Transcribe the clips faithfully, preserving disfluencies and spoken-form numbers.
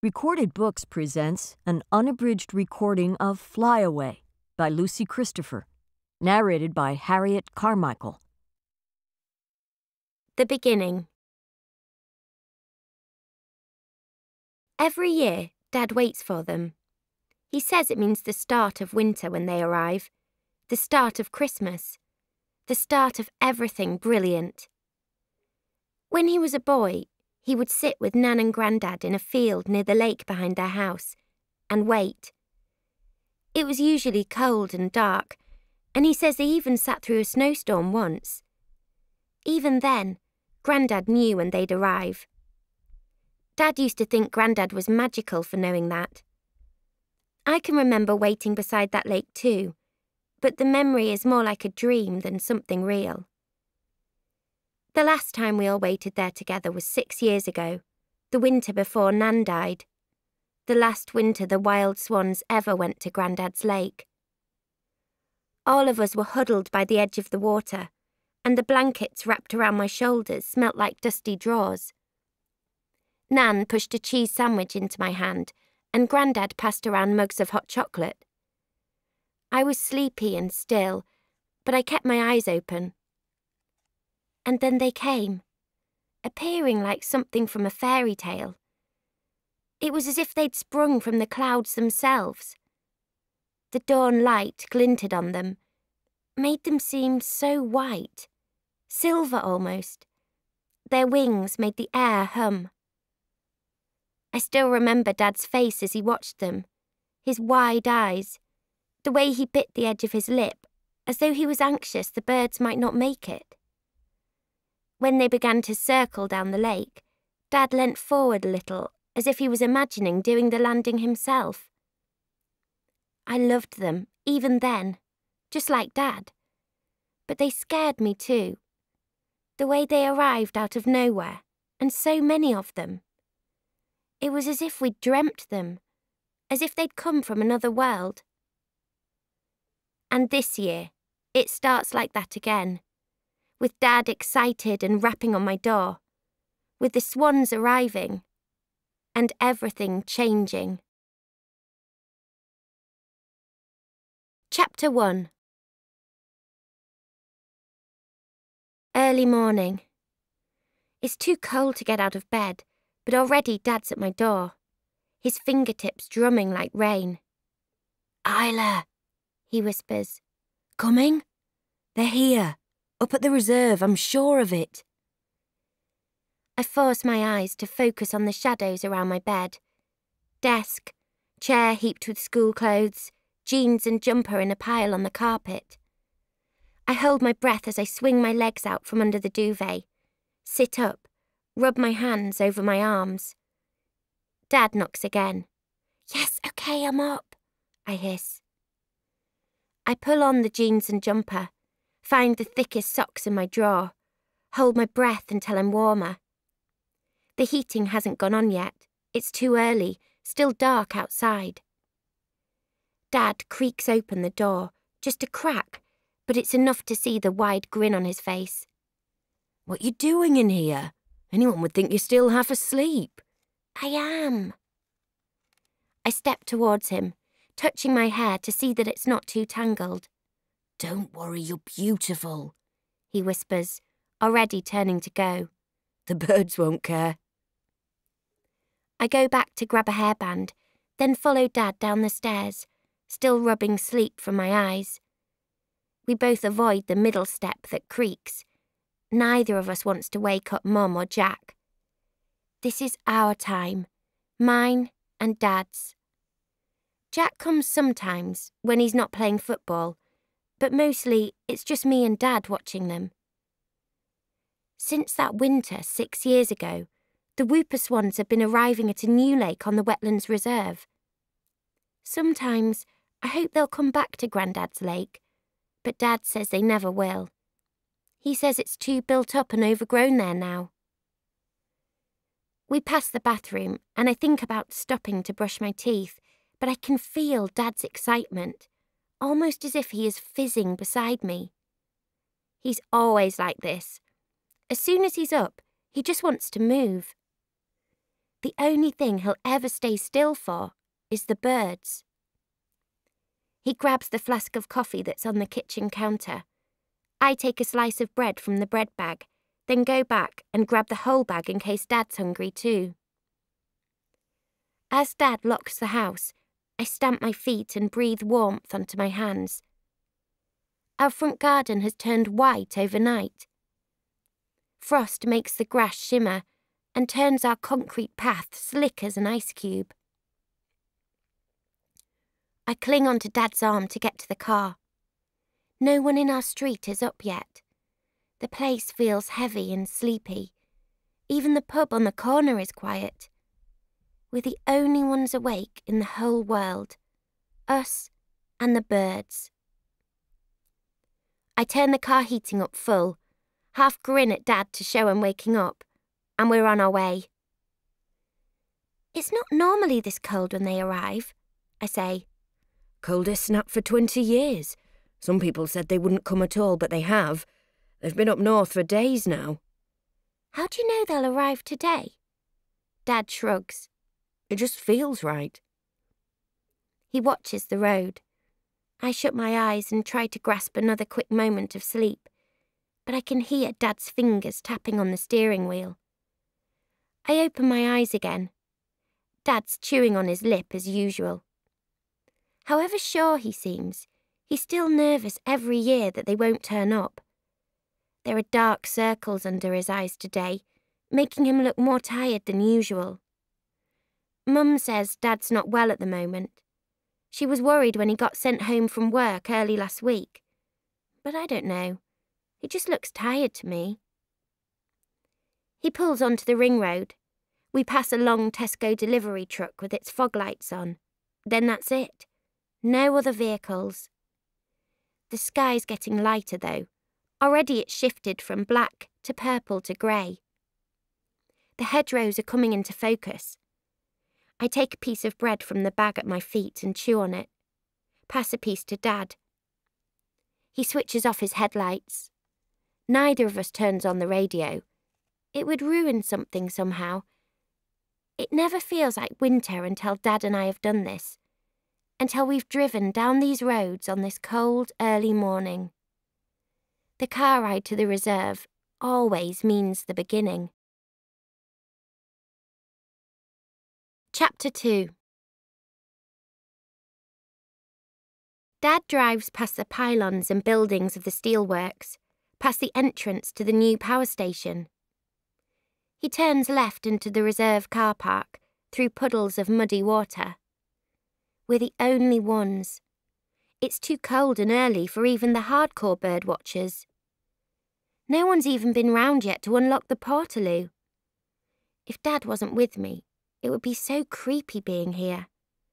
Recorded Books presents an unabridged recording of Flyaway by Lucy Christopher, narrated by Harriet Carmichael. The beginning. Every year, Dad waits for them. He says it means the start of winter when they arrive, the start of Christmas, the start of everything brilliant. When he was a boy, he would sit with Nan and Grandad in a field near the lake behind their house and wait. It was usually cold and dark, and he says they even sat through a snowstorm once. Even then, Grandad knew when they'd arrive. Dad used to think Grandad was magical for knowing that. I can remember waiting beside that lake too, but the memory is more like a dream than something real. The last time we all waited there together was six years ago, the winter before Nan died. The last winter the wild swans ever went to Grandad's lake. All of us were huddled by the edge of the water, and the blankets wrapped around my shoulders smelt like dusty drawers. Nan pushed a cheese sandwich into my hand, and Grandad passed around mugs of hot chocolate. I was sleepy and still, but I kept my eyes open. And then they came, appearing like something from a fairy tale. It was as if they'd sprung from the clouds themselves. The dawn light glinted on them, made them seem so white, silver almost. Their wings made the air hum. I still remember Dad's face as he watched them, his wide eyes, the way he bit the edge of his lip, as though he was anxious the birds might not make it. When they began to circle down the lake, Dad leant forward a little, as if he was imagining doing the landing himself. I loved them, even then, just like Dad. But they scared me too. The way they arrived out of nowhere, and so many of them. It was as if we'd dreamt them, as if they'd come from another world. And this year, it starts like that again. With Dad excited and rapping on my door, with the swans arriving, and everything changing. Chapter one. Early morning. It's too cold to get out of bed, but already Dad's at my door, his fingertips drumming like rain. Isla, he whispers. Coming? They're here. Up at the reserve, I'm sure of it. I force my eyes to focus on the shadows around my bed. Desk, chair heaped with school clothes, jeans and jumper in a pile on the carpet. I hold my breath as I swing my legs out from under the duvet, sit up, rub my hands over my arms. Dad knocks again. Yes, okay, I'm up, I hiss. I pull on the jeans and jumper, find the thickest socks in my drawer, hold my breath until I'm warmer. The heating hasn't gone on yet. It's too early, still dark outside. Dad creaks open the door, just a crack, but it's enough to see the wide grin on his face. What you doing in here? Anyone would think you're still half asleep. I am. I step towards him, touching my hair to see that it's not too tangled. Don't worry, you're beautiful, he whispers, already turning to go. The birds won't care. I go back to grab a hairband, then follow Dad down the stairs, still rubbing sleep from my eyes. We both avoid the middle step that creaks. Neither of us wants to wake up Mum or Jack. This is our time, mine and Dad's. Jack comes sometimes, when he's not playing football, but mostly it's just me and Dad watching them. Since that winter six years ago, the whooper swans have been arriving at a new lake on the Wetlands Reserve. Sometimes I hope they'll come back to Grandad's lake, but Dad says they never will. He says it's too built up and overgrown there now. We pass the bathroom, and I think about stopping to brush my teeth, but I can feel Dad's excitement, almost as if he is fizzing beside me. He's always like this. As soon as he's up, he just wants to move. the only thing he'll ever stay still for is the birds. He grabs the flask of coffee that's on the kitchen counter. I take a slice of bread from the bread bag, then go back and grab the whole bag in case Dad's hungry too. As Dad locks the house, I stamp my feet and breathe warmth onto my hands. Our front garden has turned white overnight. Frost makes the grass shimmer and turns our concrete path slick as an ice cube. I cling onto Dad's arm to get to the car. No one in our street is up yet. The place feels heavy and sleepy. Even the pub on the corner is quiet. We're the only ones awake in the whole world. Us and the birds. I turn the car heating up full, half grin at Dad to show I'm waking up, and we're on our way. It's not normally this cold when they arrive, I say. Coldest snap for twenty years. Some people said they wouldn't come at all, but they have. They've been up north for days now. How do you know they'll arrive today? Dad shrugs. It just feels right. He watches the road. I shut my eyes and try to grasp another quick moment of sleep, but I can hear Dad's fingers tapping on the steering wheel. I open my eyes again. Dad's chewing on his lip as usual. However sure he seems, he's still nervous every year that they won't turn up. There are dark circles under his eyes today, making him look more tired than usual. Mum says Dad's not well at the moment. She was worried when he got sent home from work early last week. But I don't know. He just looks tired to me. He pulls onto the ring road. We pass a long Tesco delivery truck with its fog lights on. Then that's it. No other vehicles. The sky's getting lighter though. Already it's shifted from black to purple to grey. The hedgerows are coming into focus. I take a piece of bread from the bag at my feet and chew on it. Pass a piece to Dad. He switches off his headlights. Neither of us turns on the radio. It would ruin something somehow. It never feels like winter until Dad and I have done this. Until we've driven down these roads on this cold, early morning. The car ride to the reserve always means the beginning. Chapter two. Dad drives past the pylons and buildings of the steelworks, past the entrance to the new power station. He turns left into the reserve car park, through puddles of muddy water. We're the only ones. It's too cold and early for even the hardcore bird watchers. No one's even been round yet to unlock the portaloo. If Dad wasn't with me, it would be so creepy being here.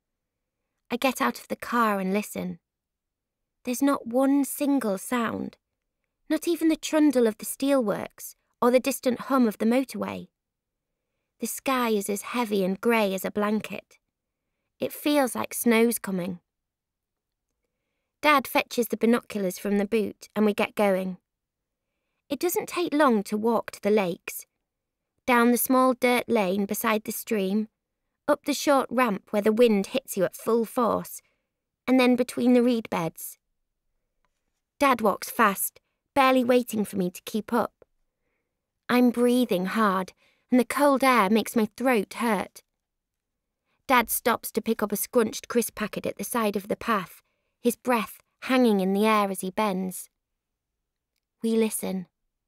I get out of the car and listen. There's not one single sound, not even the trundle of the steelworks or the distant hum of the motorway. The sky is as heavy and grey as a blanket. It feels like snow's coming. Dad fetches the binoculars from the boot and we get going. It doesn't take long to walk to the lakes. Down the small dirt lane beside the stream, up the short ramp where the wind hits you at full force, and then between the reed beds. Dad walks fast, barely waiting for me to keep up. I'm breathing hard, and the cold air makes my throat hurt. Dad stops to pick up a scrunched crisp packet at the side of the path, his breath hanging in the air as he bends. We listen.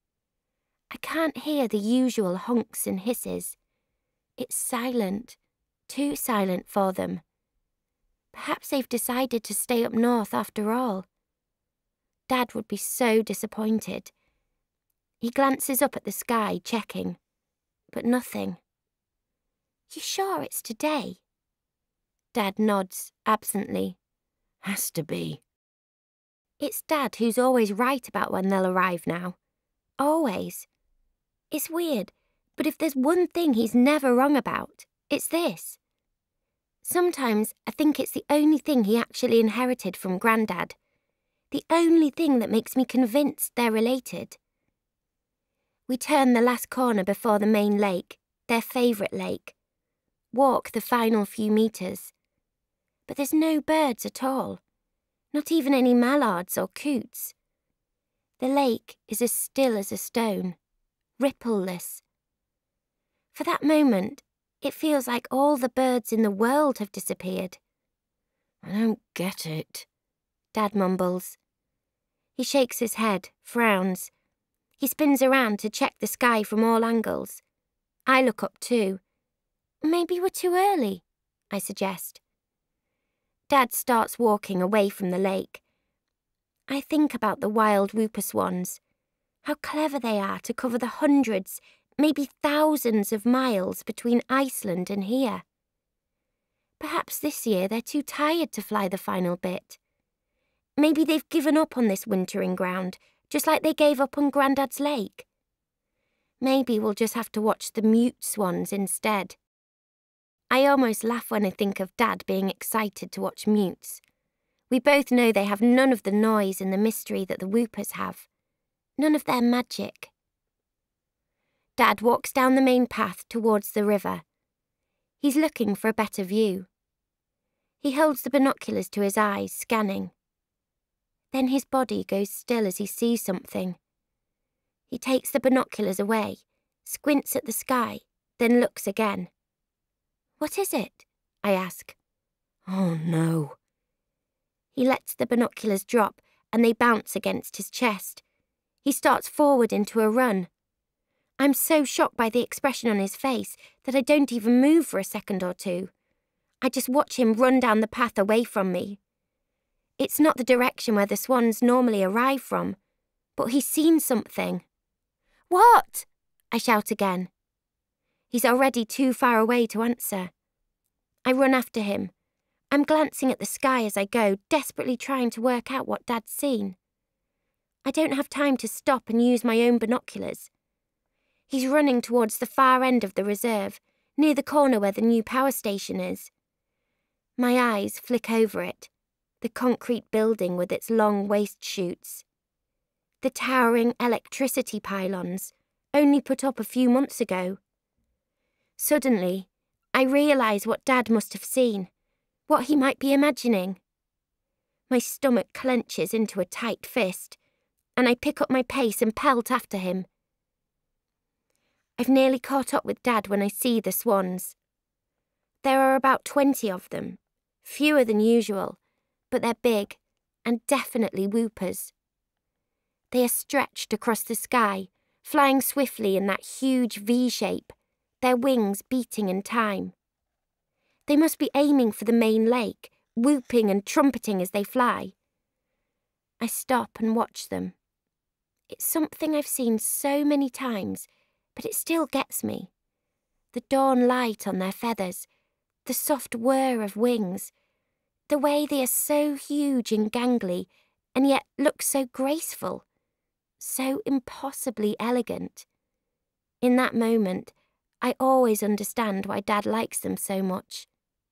I can't hear the usual honks and hisses. It's silent, too silent for them. Perhaps they've decided to stay up north after all. Dad would be so disappointed. He glances up at the sky, checking, but nothing. You sure it's today? Dad nods, absently. Has to be. It's Dad who's always right about when they'll arrive now. Always. It's weird, but if there's one thing he's never wrong about, it's this. Sometimes I think it's the only thing he actually inherited from Grandad. The only thing that makes me convinced they're related. We turn the last corner before the main lake, their favourite lake. walk the final few metres. But there's no birds at all, not even any mallards or coots. The lake is as still as a stone, rippleless. For that moment, it feels like all the birds in the world have disappeared. I don't get it, Dad mumbles. He shakes his head, frowns. He spins around to check the sky from all angles. I look up too. Maybe we're too early, I suggest. Dad starts walking away from the lake. I think about the wild whooper swans, how clever they are to cover the hundreds, maybe thousands of miles between Iceland and here. Perhaps this year they're too tired to fly the final bit. Maybe they've given up on this wintering ground, just like they gave up on Grandad's lake. Maybe we'll just have to watch the mute swans instead. I almost laugh when I think of Dad being excited to watch mutes. We both know they have none of the noise and the mystery that the whoopers have. None of their magic. Dad walks down the main path towards the river. He's looking for a better view. He holds the binoculars to his eyes, scanning. Then his body goes still as he sees something. He takes the binoculars away, squints at the sky, then looks again. What is it? I ask. Oh no. He lets the binoculars drop and they bounce against his chest. He starts forward into a run. I'm so shocked by the expression on his face that I don't even move for a second or two. I just watch him run down the path away from me. It's not the direction where the swans normally arrive from, but he's seen something. What? I shout again. He's already too far away to answer. I run after him. I'm glancing at the sky as I go, desperately trying to work out what Dad's seen. I don't have time to stop and use my own binoculars. He's running towards the far end of the reserve, near the corner where the new power station is. My eyes flick over it, the concrete building with its long waste chutes. The towering electricity pylons, only put up a few months ago. Suddenly, I realise what Dad must have seen, what he might be imagining. My stomach clenches into a tight fist, and I pick up my pace and pelt after him. I've nearly caught up with Dad when I see the swans. There are about twenty of them, fewer than usual, but they're big and definitely whoopers. They are stretched across the sky, flying swiftly in that huge V shape, their wings beating in time. They must be aiming for the main lake, whooping and trumpeting as they fly. I stop and watch them. It's something I've seen so many times, but it still gets me. The dawn light on their feathers, the soft whir of wings, the way they are so huge and gangly and yet look so graceful, so impossibly elegant. In that moment, I always understand why Dad likes them so much.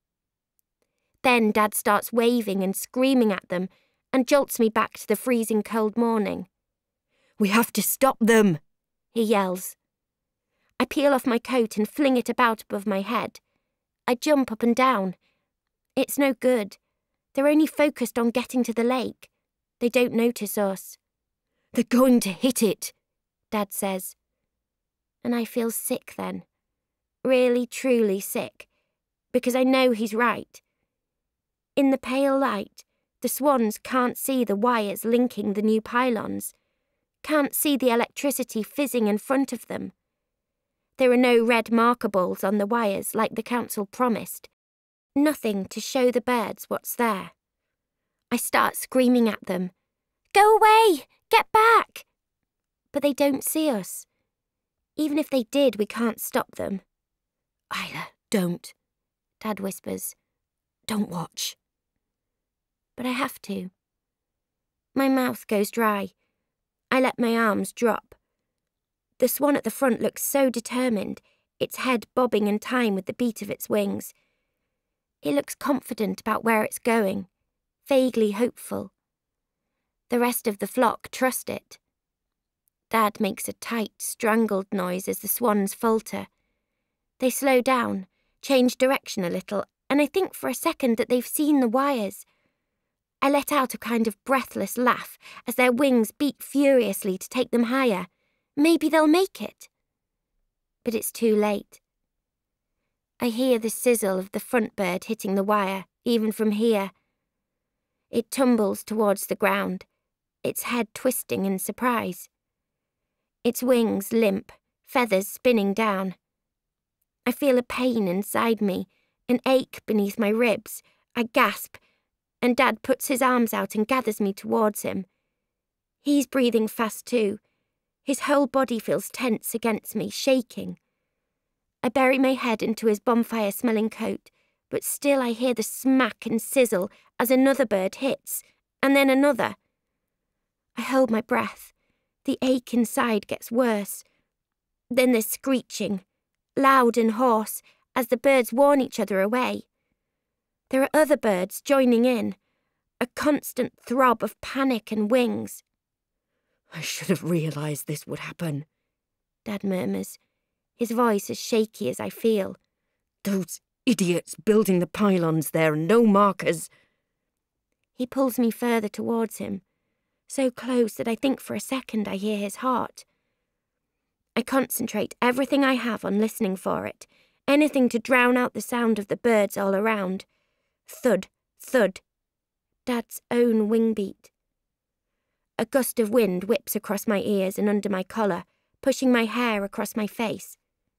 Then Dad starts waving and screaming at them and jolts me back to the freezing cold morning. We have to stop them, he yells. I peel off my coat and fling it about above my head. I jump up and down. It's no good. They're only focused on getting to the lake. They don't notice us. They're going to hit it, Dad says. And I feel sick then. Really, truly sick. Because I know he's right. In the pale light, the swans can't see the wires linking the new pylons, can't see the electricity fizzing in front of them. There are no red marker balls on the wires like the council promised. Nothing to show the birds what's there. I start screaming at them. Go away! Get back! But they don't see us. Even if they did, we can't stop them. Isla, don't, Dad whispers. Don't watch. But I have to. My mouth goes dry. I let my arms drop. The swan at the front looks so determined, its head bobbing in time with the beat of its wings. It looks confident about where it's going, vaguely hopeful. The rest of the flock trust it. Dad makes a tight, strangled noise as the swans falter. They slow down, change direction a little, and I think for a second that they've seen the wires. I let out a kind of breathless laugh as their wings beat furiously to take them higher. Maybe they'll make it. But it's too late. I hear the sizzle of the front bird hitting the wire, even from here. It tumbles towards the ground, its head twisting in surprise. Its wings limp, feathers spinning down. I feel a pain inside me, an ache beneath my ribs. I gasp, and Dad puts his arms out and gathers me towards him. He's breathing fast too. His whole body feels tense against me, shaking. I bury my head into his bonfire-smelling coat, but still I hear the smack and sizzle as another bird hits, and then another. I hold my breath. The ache inside gets worse. Then there's screeching, loud and hoarse, as the birds warn each other away. There are other birds joining in, a constant throb of panic and wings. I should have realised this would happen, Dad murmurs, his voice as shaky as I feel. Those idiots building the pylons there and no markers. He pulls me further towards him, so close that I think for a second I hear his heart. I concentrate everything I have on listening for it, anything to drown out the sound of the birds all around. Thud, thud. Dad's own wing beat. A gust of wind whips across my ears and under my collar, pushing my hair across my face.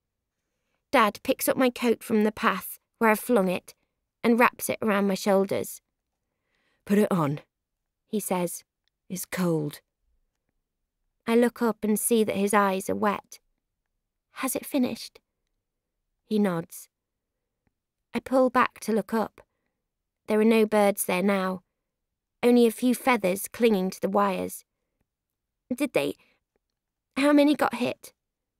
Dad picks up my coat from the path where I've flung it and wraps it around my shoulders. Put it on, he says. It's cold. I look up and see that his eyes are wet. Has it finished? He nods. I pull back to look up. There are no birds there now, only a few feathers clinging to the wires. Did they... How many got hit?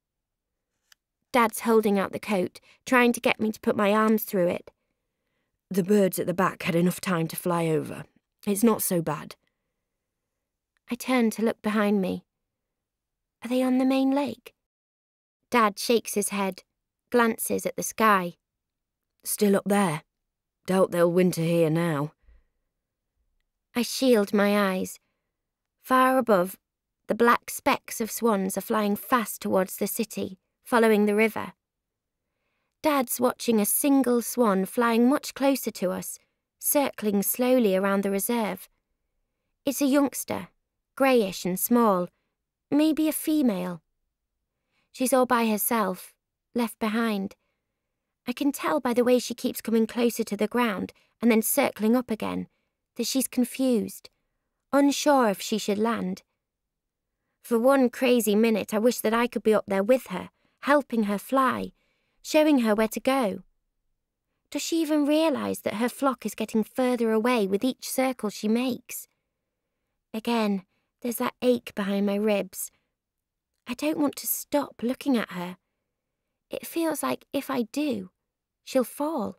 Dad's holding out the coat, trying to get me to put my arms through it. The birds at the back had enough time to fly over. It's not so bad. I turn to look behind me. Are they on the main lake? Dad shakes his head, glances at the sky. Still up there. Doubt they'll winter here now. I shield my eyes. Far above, the black specks of swans are flying fast towards the city, following the river. Dad's watching a single swan flying much closer to us, circling slowly around the reserve. It's a youngster, greyish and small, maybe a female. She's all by herself, left behind. I can tell by the way she keeps coming closer to the ground and then circling up again that she's confused, unsure if she should land. For one crazy minute I wish that I could be up there with her, helping her fly, showing her where to go. Does she even realise that her flock is getting further away with each circle she makes? Again, there's that ache behind my ribs. I don't want to stop looking at her. It feels like if I do, she'll fall.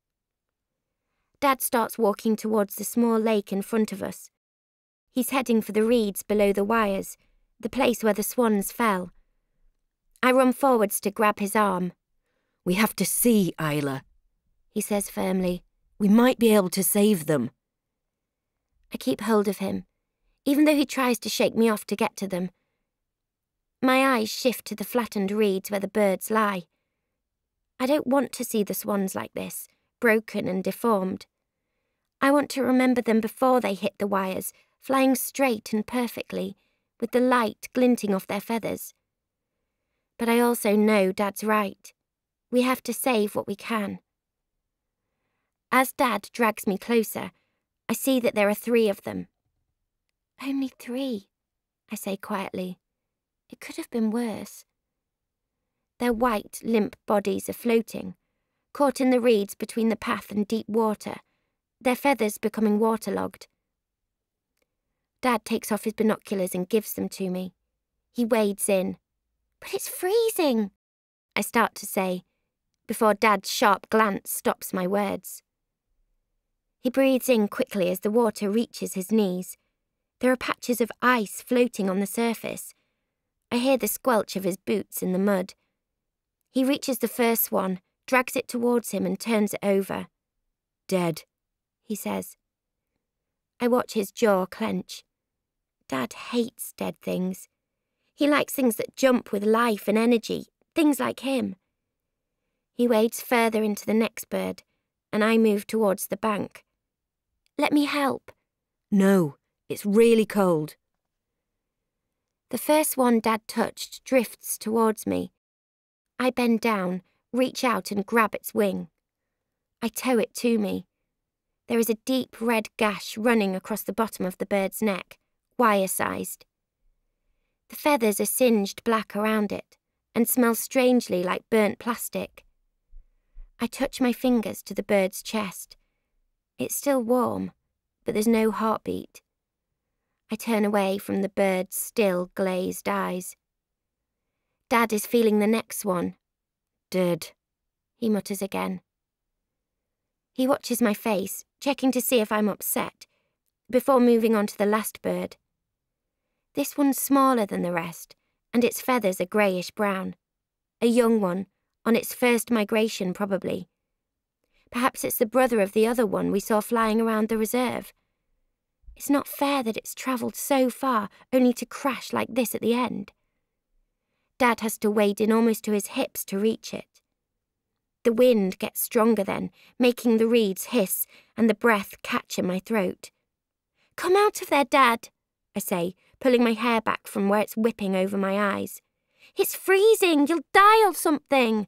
Dad starts walking towards the small lake in front of us. He's heading for the reeds below the wires, the place where the swans fell. I run forwards to grab his arm. We have to see, Isla, he says firmly. We might be able to save them. I keep hold of him, even though he tries to shake me off to get to them. My eyes shift to the flattened reeds where the birds lie. I don't want to see the swans like this, broken and deformed. I want to remember them before they hit the wires, flying straight and perfectly, with the light glinting off their feathers. But I also know Dad's right. We have to save what we can. As Dad drags me closer, I see that there are three of them. Only three, I say quietly. It could have been worse. Their white, limp bodies are floating, caught in the reeds between the path and deep water, their feathers becoming waterlogged. Dad takes off his binoculars and gives them to me. He wades in. But it's freezing, I start to say, before Dad's sharp glance stops my words. He breathes in quickly as the water reaches his knees. There are patches of ice floating on the surface. I hear the squelch of his boots in the mud. He reaches the first one, drags it towards him and turns it over. Dead, he says. I watch his jaw clench. Dad hates dead things. He likes things that jump with life and energy, things like him. He wades further into the next bird, and I move towards the bank. Let me help. No, it's really cold. The first one Dad touched drifts towards me. I bend down, reach out and grab its wing. I tow it to me. There is a deep red gash running across the bottom of the bird's neck, wire-sized. The feathers are singed black around it and smell strangely like burnt plastic. I touch my fingers to the bird's chest. It's still warm, but there's no heartbeat. I turn away from the bird's still, glazed eyes. Dad is feeling the next one. Dead, he mutters again. He watches my face, checking to see if I'm upset, before moving on to the last bird. This one's smaller than the rest, and its feathers are greyish-brown. A young one, on its first migration probably. Perhaps it's the brother of the other one we saw flying around the reserve. It's not fair that it's travelled so far only to crash like this at the end. Dad has to wade in almost to his hips to reach it. The wind gets stronger then, making the reeds hiss and the breath catch in my throat. Come out of there, Dad, I say, pulling my hair back from where it's whipping over my eyes. It's freezing, you'll die of something.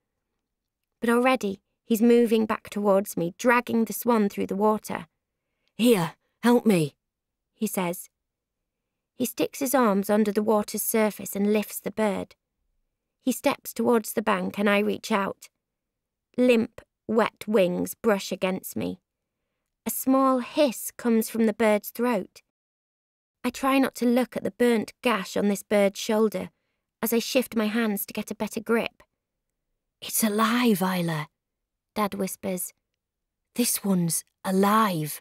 But already he's moving back towards me, dragging the swan through the water. Here, help me, he says. He sticks his arms under the water's surface and lifts the bird. He steps towards the bank and I reach out. Limp, wet wings brush against me. A small hiss comes from the bird's throat. I try not to look at the burnt gash on this bird's shoulder as I shift my hands to get a better grip. It's alive, Isla, Dad whispers. This one's alive.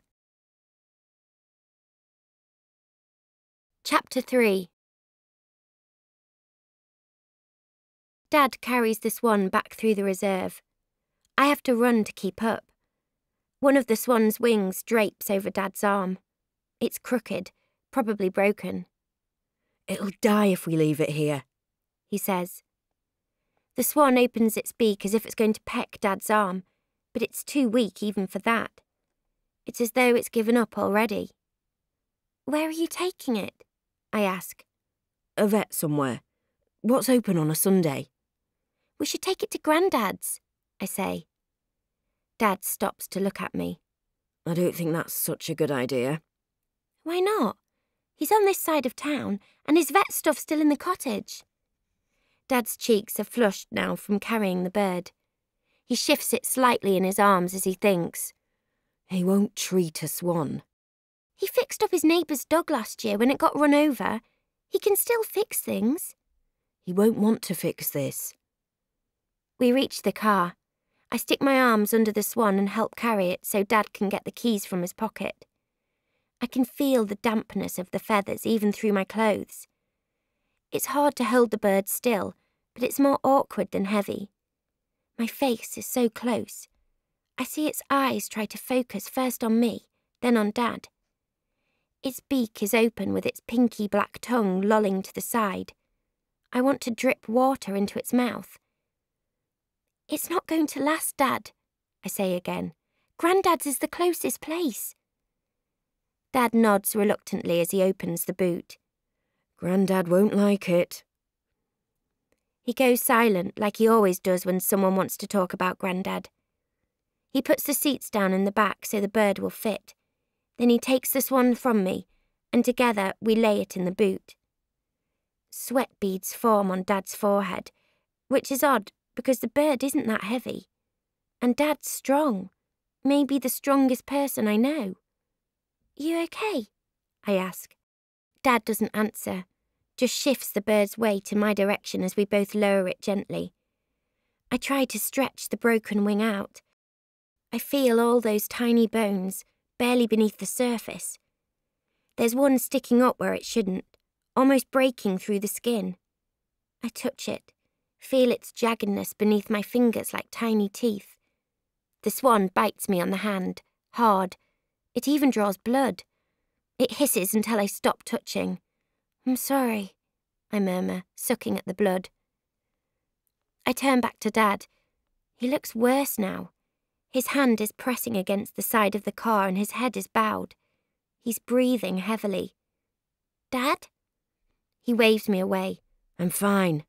Chapter three. Dad carries the swan back through the reserve. I have to run to keep up. One of the swan's wings drapes over Dad's arm. It's crooked, probably broken. It'll die if we leave it here, he says. The swan opens its beak as if it's going to peck Dad's arm, but it's too weak even for that. It's as though it's given up already. Where are you taking it? I ask. A vet somewhere. What's open on a Sunday? We should take it to Grandad's, I say. Dad stops to look at me. I don't think that's such a good idea. Why not? He's on this side of town, and his vet stuff's still in the cottage. Dad's cheeks are flushed now from carrying the bird. He shifts it slightly in his arms as he thinks. He won't treat a swan. He fixed up his neighbour's dog last year when it got run over. He can still fix things. He won't want to fix this. We reach the car. I stick my arms under the swan and help carry it so Dad can get the keys from his pocket. I can feel the dampness of the feathers even through my clothes. It's hard to hold the bird still, but it's more awkward than heavy. My face is so close. I see its eyes try to focus first on me, then on Dad. Its beak is open with its pinky black tongue lolling to the side. I want to drip water into its mouth. It's not going to last, Dad, I say again. Grandad's is the closest place. Dad nods reluctantly as he opens the boot. Grandad won't like it. He goes silent like he always does when someone wants to talk about Grandad. He puts the seats down in the back so the bird will fit. Then he takes the swan from me, and together we lay it in the boot. Sweat beads form on Dad's forehead, which is odd because the bird isn't that heavy. And Dad's strong, maybe the strongest person I know. You okay? I ask. Dad doesn't answer, just shifts the bird's weight in my direction as we both lower it gently. I try to stretch the broken wing out. I feel all those tiny bones, barely beneath the surface. There's one sticking up where it shouldn't, almost breaking through the skin. I touch it. feel its jaggedness beneath my fingers like tiny teeth. The swan bites me on the hand, hard. It even draws blood. It hisses until I stop touching. I'm sorry, I murmur, sucking at the blood. I turn back to Dad. He looks worse now. His hand is pressing against the side of the car and his head is bowed. He's breathing heavily. Dad? He waves me away. I'm fine.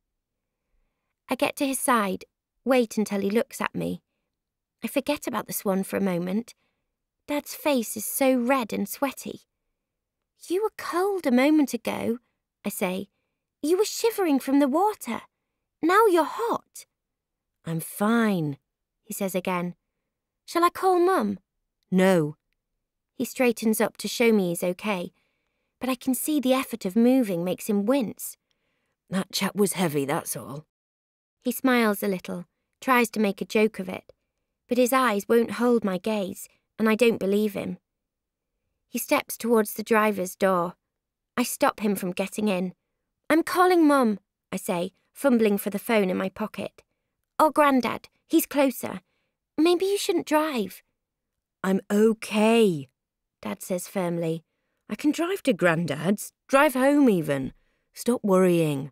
I get to his side, wait until he looks at me. I forget about the swan for a moment. Dad's face is so red and sweaty. You were cold a moment ago, I say. You were shivering from the water. Now you're hot. I'm fine, he says again. Shall I call Mum? No. He straightens up to show me he's okay, but I can see the effort of moving makes him wince. That chap was heavy, that's all. He smiles a little, tries to make a joke of it, but his eyes won't hold my gaze, and I don't believe him. He steps towards the driver's door. I stop him from getting in. I'm calling Mum, I say, fumbling for the phone in my pocket. Or Grandad, he's closer. Maybe you shouldn't drive. I'm okay, Dad says firmly. I can drive to Grandad's, drive home even. Stop worrying.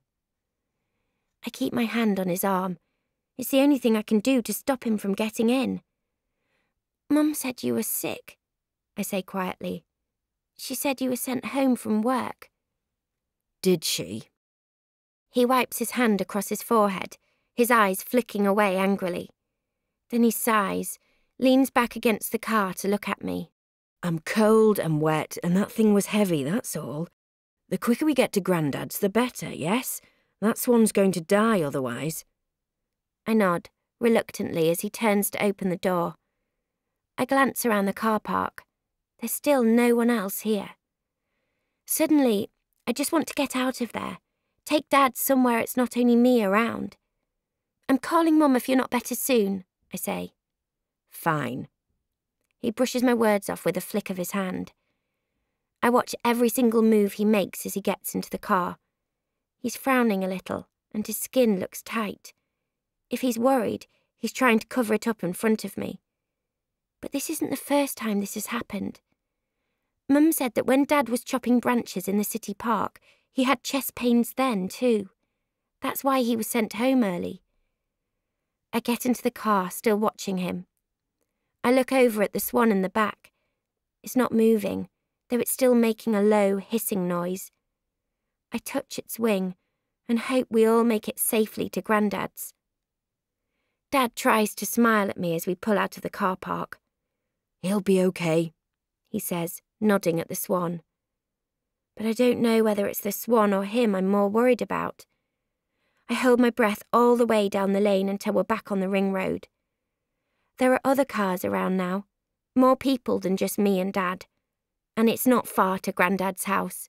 I keep my hand on his arm. It's the only thing I can do to stop him from getting in. Mum said you were sick, I say quietly. She said you were sent home from work. Did she? He wipes his hand across his forehead, his eyes flicking away angrily. Then he sighs, leans back against the car to look at me. I'm cold and wet, and that thing was heavy, that's all. The quicker we get to Grandad's, the better, yes? That swan's going to die otherwise. I nod, reluctantly, as he turns to open the door. I glance around the car park. There's still no one else here. Suddenly, I just want to get out of there, take Dad somewhere it's not only me around. I'm calling Mum if you're not better soon, I say. Fine. He brushes my words off with a flick of his hand. I watch every single move he makes as he gets into the car. He's frowning a little, and his skin looks tight. If he's worried, he's trying to cover it up in front of me. But this isn't the first time this has happened. Mum said that when Dad was chopping branches in the city park, he had chest pains then, too. That's why he was sent home early. I get into the car, still watching him. I look over at the swan in the back. It's not moving, though it's still making a low, hissing noise. I touch its wing and hope we all make it safely to Grandad's. Dad tries to smile at me as we pull out of the car park. He'll be okay, he says, nodding at the swan. But I don't know whether it's the swan or him I'm more worried about. I hold my breath all the way down the lane until we're back on the ring road. There are other cars around now, more people than just me and Dad, and it's not far to Grandad's house.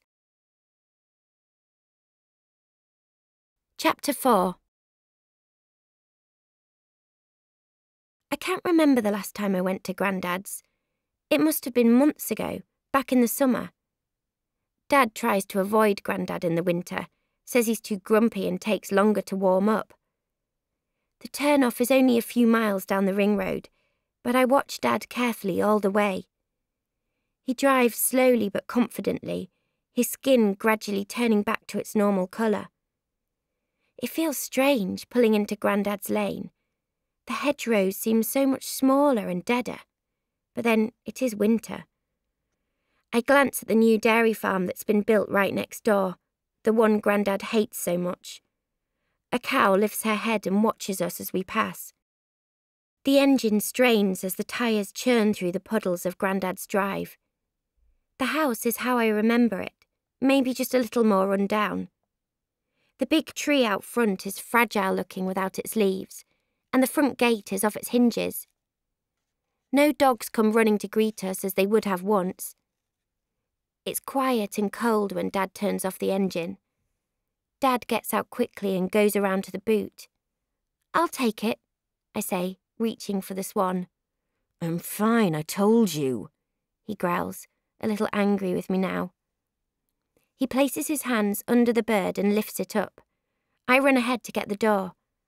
Chapter four. I can't remember the last time I went to Grandad's. It must have been months ago, back in the summer. Dad tries to avoid Grandad in the winter, says he's too grumpy and takes longer to warm up. The turn-off is only a few miles down the ring road, but I watch Dad carefully all the way. He drives slowly but confidently, his skin gradually turning back to its normal colour. It feels strange pulling into Grandad's lane. The hedgerows seem so much smaller and deader, but then it is winter. I glance at the new dairy farm that's been built right next door, the one Grandad hates so much. A cow lifts her head and watches us as we pass. The engine strains as the tyres churn through the puddles of Grandad's drive. The house is how I remember it, maybe just a little more run down. The big tree out front is fragile looking without its leaves, and the front gate is off its hinges. No dogs come running to greet us as they would have once. It's quiet and cold when Dad turns off the engine. Dad gets out quickly and goes around to the boot. I'll take it, I say, reaching for the swan. I'm fine, I told you, he growls, a little angry with me now. He places his hands under the bird and lifts it up. I run ahead to get the door.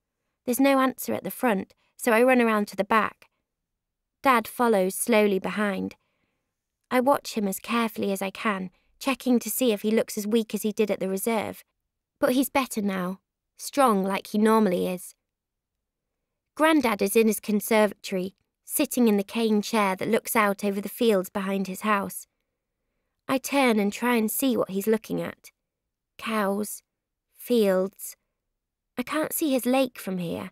There's no answer at the front, so I run around to the back. Dad follows slowly behind. I watch him as carefully as I can, checking to see if he looks as weak as he did at the reserve. But he's better now, strong like he normally is. Grandad is in his conservatory, sitting in the cane chair that looks out over the fields behind his house. I turn and try and see what he's looking at. Cows, fields. I can't see his lake from here.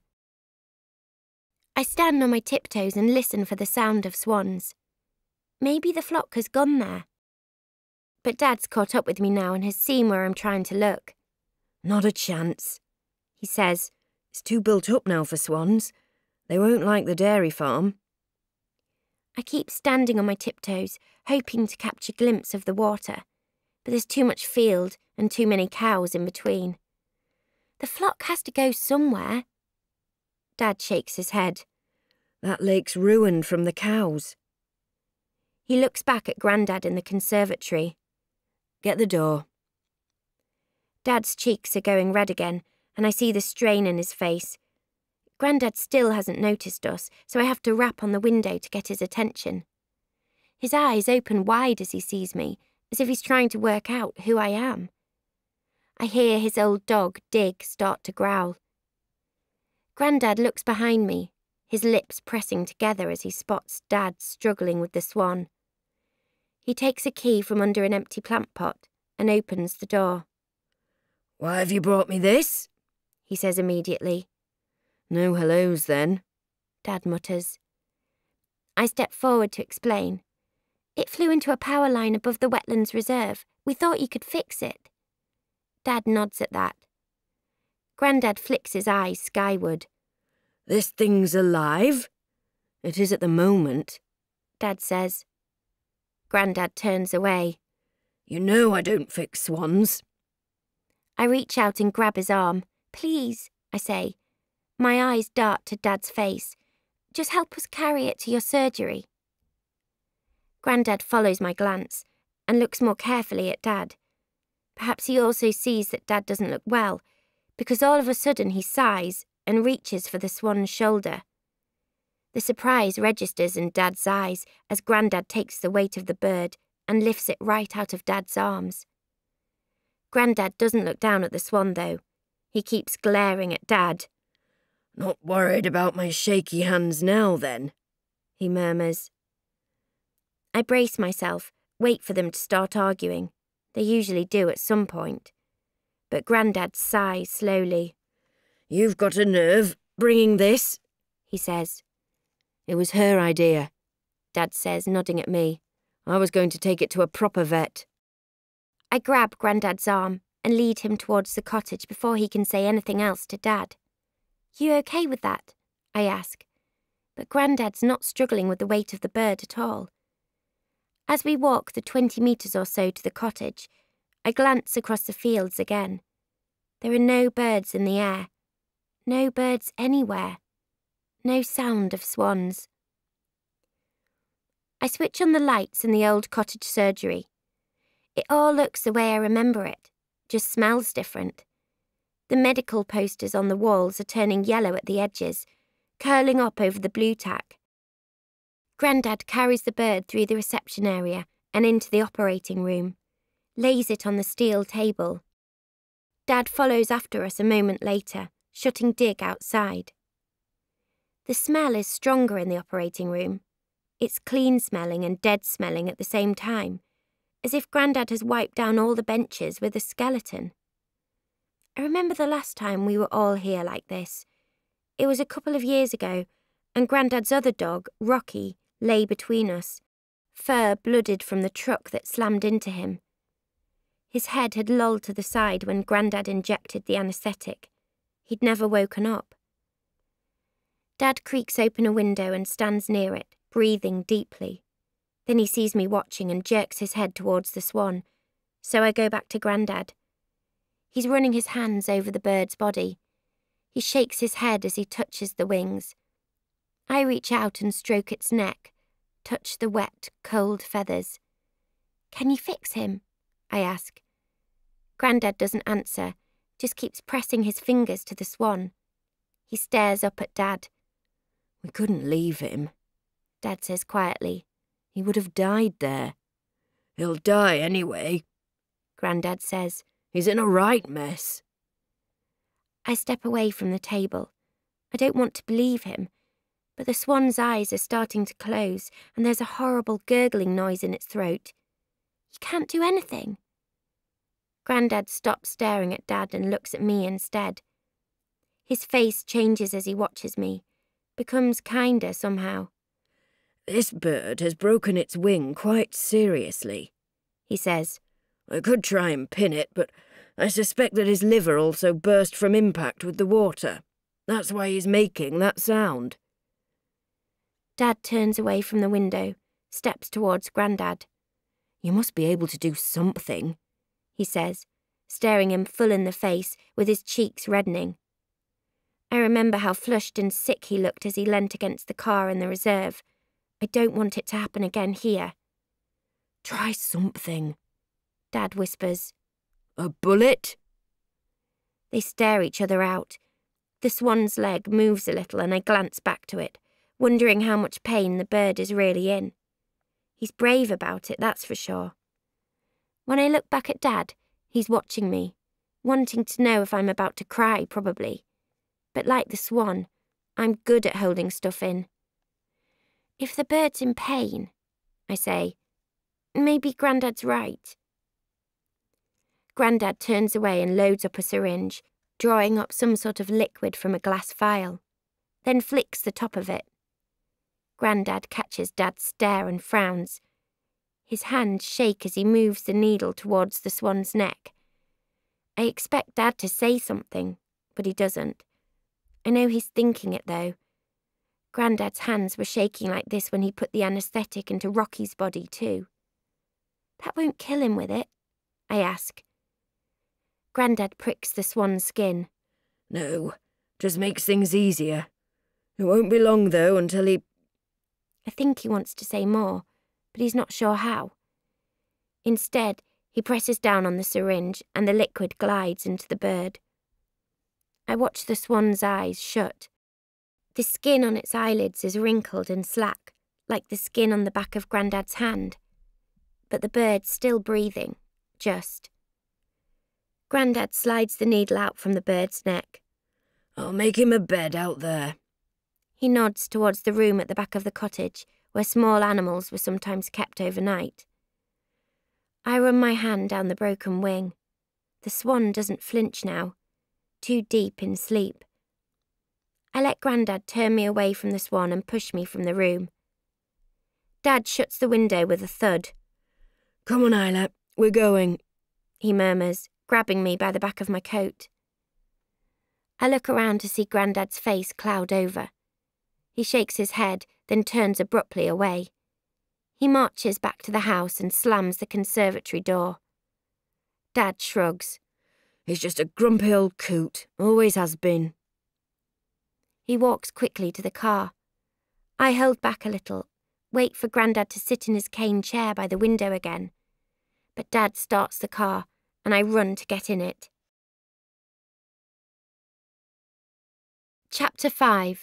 I stand on my tiptoes and listen for the sound of swans. Maybe the flock has gone there. But Dad's caught up with me now and has seen where I'm trying to look. Not a chance, he says. It's too built up now for swans. They won't like the dairy farm. I keep standing on my tiptoes, hoping to catch a glimpse of the water, but there's too much field and too many cows in between. The flock has to go somewhere. Dad shakes his head. That lake's ruined from the cows. He looks back at Grandad in the conservatory. Get the door. Dad's cheeks are going red again, and I see the strain in his face. Grandad still hasn't noticed us, so I have to rap on the window to get his attention. His eyes open wide as he sees me, as if he's trying to work out who I am. I hear his old dog, Dig, start to growl. Grandad looks behind me, his lips pressing together as he spots Dad struggling with the swan. He takes a key from under an empty plant pot and opens the door. Why have you brought me this? He says immediately. No hellos, then, Dad mutters. I step forward to explain. It flew into a power line above the wetlands reserve. We thought you could fix it. Dad nods at that. Grandad flicks his eyes skyward. This thing's alive? It is at the moment, Dad says. Grandad turns away. You know I don't fix swans. I reach out and grab his arm. Please, I say. My eyes dart to Dad's face. Just help us carry it to your surgery. Grandad follows my glance and looks more carefully at Dad. Perhaps he also sees that Dad doesn't look well, because all of a sudden he sighs and reaches for the swan's shoulder. The surprise registers in Dad's eyes as Grandad takes the weight of the bird and lifts it right out of Dad's arms. Grandad doesn't look down at the swan, though. He keeps glaring at Dad. Not worried about my shaky hands now, then, he murmurs. I brace myself, wait for them to start arguing. They usually do at some point. But Grandad sighs slowly. You've got a nerve, bringing this, he says. It was her idea, Dad says, nodding at me. I was going to take it to a proper vet. I grab Grandad's arm and lead him towards the cottage before he can say anything else to Dad. You okay with that? I ask. But Grandad's not struggling with the weight of the bird at all. As we walk the twenty metres or so to the cottage, I glance across the fields again. There are no birds in the air. No birds anywhere. No sound of swans. I switch on the lights in the old cottage surgery. It all looks the way I remember it, just smells different. The medical posters on the walls are turning yellow at the edges, curling up over the blue tack. Grandad carries the bird through the reception area and into the operating room, lays it on the steel table. Dad follows after us a moment later, shutting Dig outside. The smell is stronger in the operating room. It's clean-smelling and dead-smelling at the same time, as if Grandad has wiped down all the benches with a skeleton. I remember the last time we were all here like this. It was a couple of years ago, and Grandad's other dog, Rocky, lay between us, fur blooded from the truck that slammed into him. His head had lolled to the side when Grandad injected the anaesthetic. He'd never woken up. Dad creaks open a window and stands near it, breathing deeply. Then he sees me watching and jerks his head towards the swan, so I go back to Grandad. He's running his hands over the bird's body. He shakes his head as he touches the wings. I reach out and stroke its neck, touch the wet, cold feathers. Can you fix him? I ask. Grandad doesn't answer, just keeps pressing his fingers to the swan. He stares up at Dad. We couldn't leave him, Dad says quietly. He would have died there. He'll die anyway, Grandad says. He's in a right mess. I step away from the table. I don't want to believe him, but the swan's eyes are starting to close and there's a horrible gurgling noise in its throat. He can't do anything. Grandad stops staring at Dad and looks at me instead. His face changes as he watches me, becomes kinder somehow. This bird has broken its wing quite seriously, he says. I could try and pin it, but I suspect that his liver also burst from impact with the water. That's why he's making that sound. Dad turns away from the window, steps towards Grandad. You must be able to do something, he says, staring him full in the face with his cheeks reddening. I remember how flushed and sick he looked as he leant against the car in the reserve. I don't want it to happen again here. Try something, Dad whispers. A bullet? They stare each other out. The swan's leg moves a little and I glance back to it, wondering how much pain the bird is really in. He's brave about it, that's for sure. When I look back at Dad, he's watching me, wanting to know if I'm about to cry, probably. But like the swan, I'm good at holding stuff in. If the bird's in pain, I say, maybe Grandad's right. Grandad turns away and loads up a syringe, drawing up some sort of liquid from a glass vial, then flicks the top of it. Grandad catches Dad's stare and frowns. His hands shake as he moves the needle towards the swan's neck. I expect Dad to say something, but he doesn't. I know he's thinking it, though. Grandad's hands were shaking like this when he put the anaesthetic into Rocky's body, too. That won't kill him with it? I ask. Grandad pricks the swan's skin. No, just makes things easier. It won't be long, though, until he... I think he wants to say more, but he's not sure how. Instead, he presses down on the syringe and the liquid glides into the bird. I watch the swan's eyes shut. The skin on its eyelids is wrinkled and slack, like the skin on the back of Grandad's hand. But the bird's still breathing, just. Grandad slides the needle out from the bird's neck. I'll make him a bed out there. He nods towards the room at the back of the cottage, where small animals were sometimes kept overnight. I run my hand down the broken wing. The swan doesn't flinch now, too deep in sleep. I let Grandad turn me away from the swan and push me from the room. Dad shuts the window with a thud. Come on, Isla, we're going, he murmurs, grabbing me by the back of my coat. I look around to see Grandad's face cloud over. He shakes his head, then turns abruptly away. He marches back to the house and slams the conservatory door. Dad shrugs. He's just a grumpy old coot, always has been. He walks quickly to the car. I hold back a little, wait for Grandad to sit in his cane chair by the window again. But Dad starts the car, and I run to get in it. Chapter five.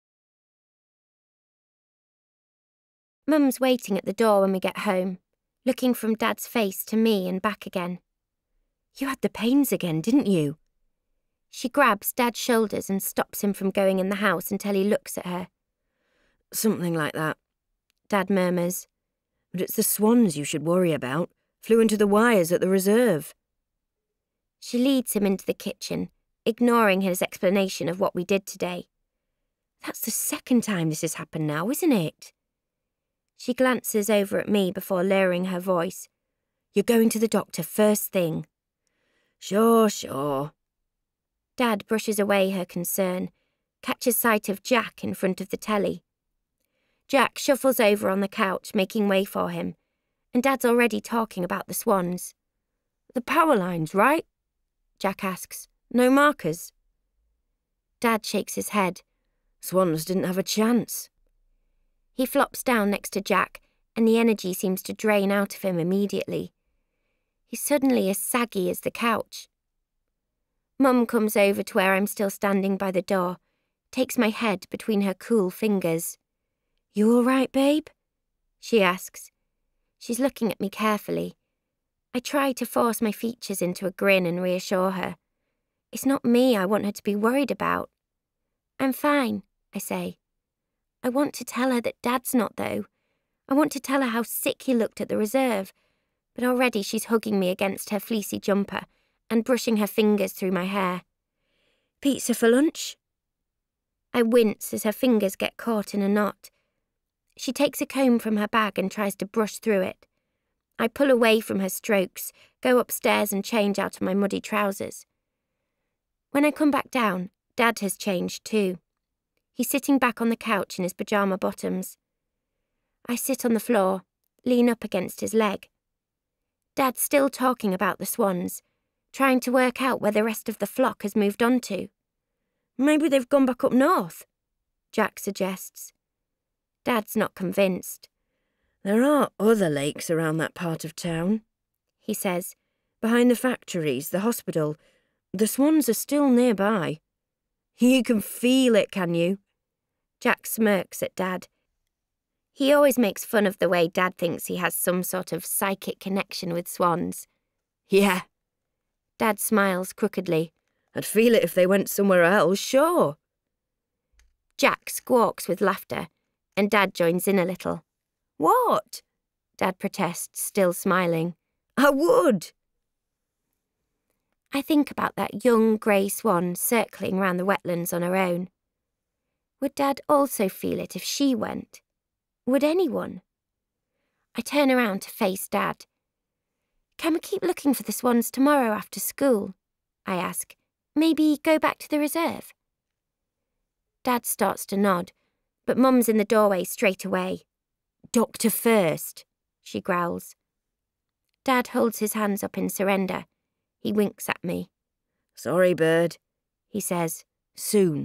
Mum's waiting at the door when we get home, looking from Dad's face to me and back again. You had the pains again, didn't you? She grabs Dad's shoulders and stops him from going in the house until he looks at her. Something like that, Dad murmurs. But it's the swans you should worry about. Flew into the wires at the reserve. She leads him into the kitchen, ignoring his explanation of what we did today. That's the second time this has happened now, isn't it? She glances over at me before lowering her voice. You're going to the doctor first thing. Sure, sure. Dad brushes away her concern, catches sight of Jack in front of the telly. Jack shuffles over on the couch, making way for him, and Dad's already talking about the swans. The power lines, right? Jack asks. No markers? Dad shakes his head. Swans didn't have a chance. He flops down next to Jack, and the energy seems to drain out of him immediately. He's suddenly as saggy as the couch. Mum comes over to where I'm still standing by the door, takes my head between her cool fingers. "You all right, babe?" she asks. She's looking at me carefully. I try to force my features into a grin and reassure her. It's not me I want her to be worried about. "I'm fine," I say. I want to tell her that Dad's not, though. I want to tell her how sick he looked at the reserve, but already she's hugging me against her fleecy jumper and brushing her fingers through my hair. "Pizza for lunch?" I wince as her fingers get caught in a knot. She takes a comb from her bag and tries to brush through it. I pull away from her strokes, go upstairs and change out of my muddy trousers. When I come back down, Dad has changed too. He's sitting back on the couch in his pyjama bottoms. I sit on the floor, lean up against his leg. Dad's still talking about the swans, trying to work out where the rest of the flock has moved on to. "Maybe they've gone back up north," Jack suggests. Dad's not convinced. "There are other lakes around that part of town," he says. "Behind the factories, the hospital. The swans are still nearby." "You can feel it, can you?" Jack smirks at Dad. He always makes fun of the way Dad thinks he has some sort of psychic connection with swans. "Yeah." Dad smiles crookedly. "I'd feel it if they went somewhere else, sure." Jack squawks with laughter, and Dad joins in a little. "What?" Dad protests, still smiling. "I would." I think about that young grey swan circling round the wetlands on her own. Would Dad also feel it if she went? Would anyone? I turn around to face Dad. "Can we keep looking for the swans tomorrow after school?" I ask. "Maybe go back to the reserve?" Dad starts to nod, but Mum's in the doorway straight away. "Doctor first," she growls. Dad holds his hands up in surrender. He winks at me. "Sorry, bird," he says. "Soon."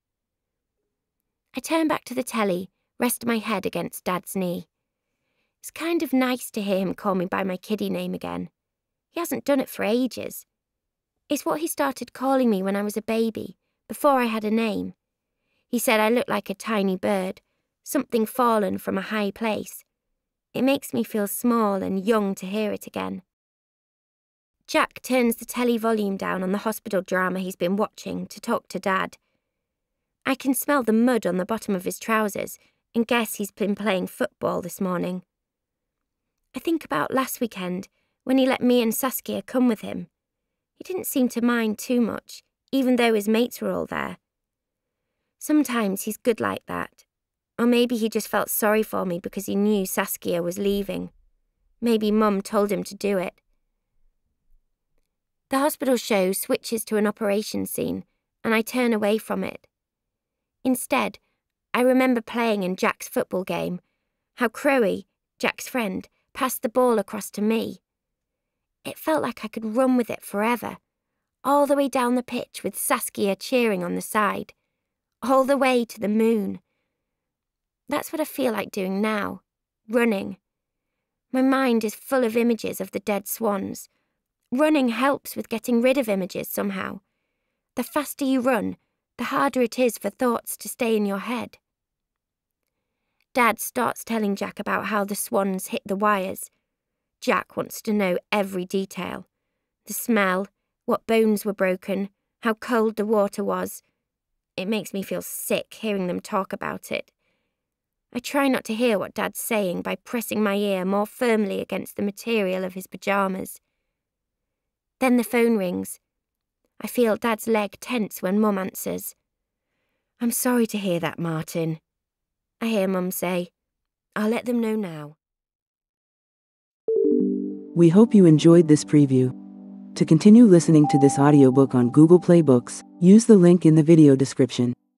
I turn back to the telly, rest my head against Dad's knee. It's kind of nice to hear him call me by my kiddie name again. He hasn't done it for ages. It's what he started calling me when I was a baby, before I had a name. He said I looked like a tiny bird, something fallen from a high place. It makes me feel small and young to hear it again. Jack turns the telly volume down on the hospital drama he's been watching to talk to Dad. I can smell the mud on the bottom of his trousers and guess he's been playing football this morning. I think about last weekend when he let me and Saskia come with him. He didn't seem to mind too much, even though his mates were all there. Sometimes he's good like that. Or maybe he just felt sorry for me because he knew Saskia was leaving. Maybe Mum told him to do it. The hospital show switches to an operation scene, and I turn away from it. Instead, I remember playing in Jack's football game, how Crowy, Jack's friend, passed the ball across to me. It felt like I could run with it forever, all the way down the pitch with Saskia cheering on the side, all the way to the moon. That's what I feel like doing now, running. My mind is full of images of the dead swans. Running helps with getting rid of images somehow. The faster you run, the harder it is for thoughts to stay in your head. Dad starts telling Jack about how the swans hit the wires. Jack wants to know every detail. The smell, what bones were broken, how cold the water was. It makes me feel sick hearing them talk about it. I try not to hear what Dad's saying by pressing my ear more firmly against the material of his pyjamas. Then the phone rings. I feel Dad's leg tense when Mum answers. "I'm sorry to hear that, Martin," I hear Mum say. "I'll let them know now." We hope you enjoyed this preview. To continue listening to this audiobook on Google Play Books, use the link in the video description.